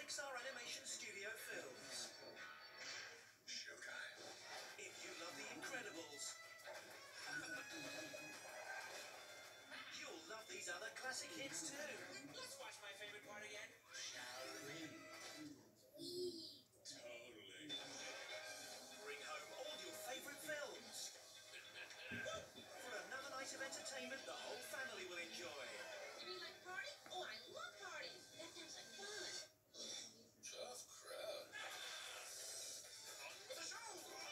Pixar Animation Studio films. Showtime. If you love The Incredibles, you'll love these other classic hits too. Let's watch my favorite part again. Shall we? Totally. Bring home all your favorite films. For another night of entertainment the whole family will enjoy. You mean like a party? Oh, I love parties. That sounds like fun. Tough crowd. On with the show.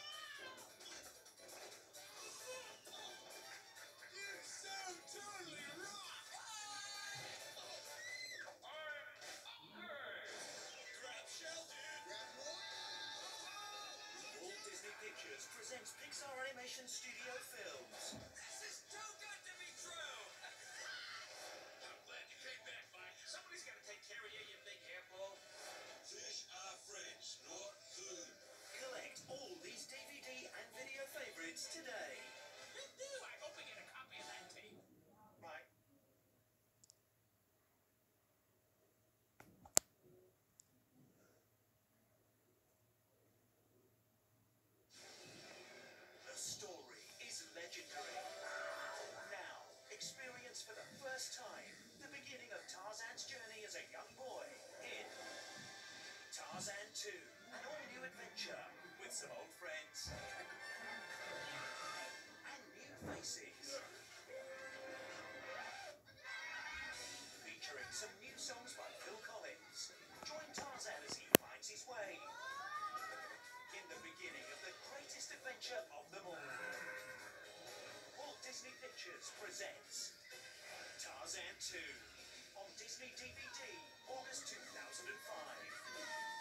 You so totally rock. Grab shell, dude. Grab more. Walt Disney Pictures presents Pixar Animation Studio films. This is too good to be true. I'm glad you came back, Mike. Somebody's got to take care of you, you big hairball. Fish are friends, not food. Collect all these DVD and video favorites today. Big do. I hope we get a copy of that tape. Right. The story is legendary. Now, experience for the first time the beginning of Tarzan's journey as a young boy in Tarzan 2, an all-new adventure with some old friends and new faces. Featuring some new songs by Phil Collins. Join Tarzan as he finds his way in the beginning of the greatest adventure of them all. Walt Disney Pictures presents Tarzan 2 on Disney DVD, August 2005.